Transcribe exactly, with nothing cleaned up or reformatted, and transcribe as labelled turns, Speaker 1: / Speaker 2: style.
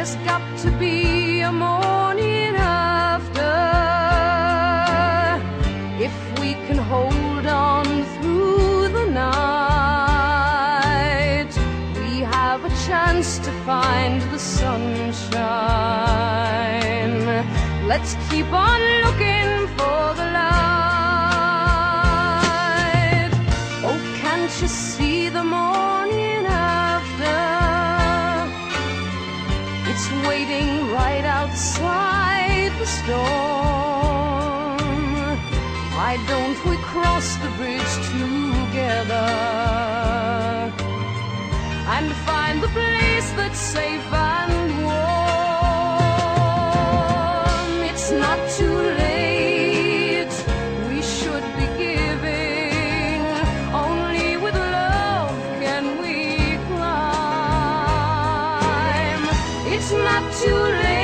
Speaker 1: there's got to be a morning after. If we can hold on through the night, we have a chance to find the sunshine. Let's keep on looking for the light. Oh, can't you see the morning after? It's waiting right outside the storm. Why don't we cross the bridge together and find the place that's safe and warm? It's not too late, we should be giving. Only with love can we climb. It's not too late.